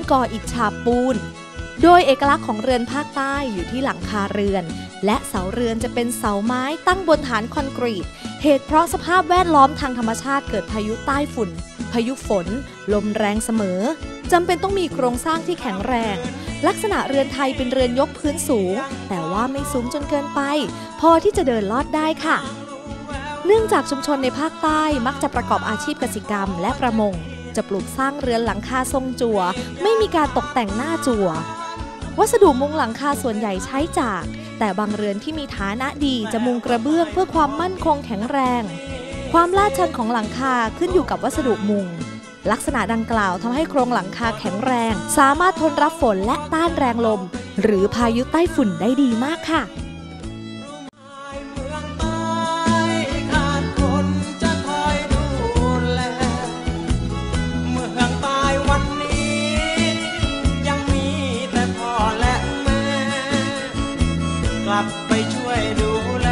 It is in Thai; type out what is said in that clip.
ก่ออิฐฉาบปูนโดยเอกลักษณ์ของเรือนภาคใต้อยู่ที่หลังคาเรือนและเสาเรือนจะเป็นเสาไม้ตั้งบนฐานคอนกรีตเหตุเพราะสภาพแวดล้อมทางธรรมชาติเกิดพายุใต้ฝุ่นพายุฝนลมแรงเสมอจำเป็นต้องมีโครงสร้างที่แข็งแรงลักษณะเรือนไทยเป็นเรือนยกพื้นสูงแต่ว่าไม่สูงจนเกินไปพอที่จะเดินลอดได้ค่ะเนื่องจากชุมชนในภาคใต้มักจะประกอบอาชีพเกษตรกรรมและประมงจะปลูกสร้างเรือนหลังคาทรงจั่วไม่มีการตกแต่งหน้าจั่ววัสดุมุงหลังคาส่วนใหญ่ใช้จากแต่บางเรือนที่มีฐานะดีจะมุงกระเบื้องเพื่อความมั่นคงแข็งแรงความลาดชันของหลังคาขึ้นอยู่กับวัสดุมุงลักษณะดังกล่าวทำให้โครงหลังคาแข็งแรงสามารถทนรับฝนและต้านแรงลมหรือพายุใต้ฝุ่นได้ดีมากค่ะกลับไปช่วยดูแล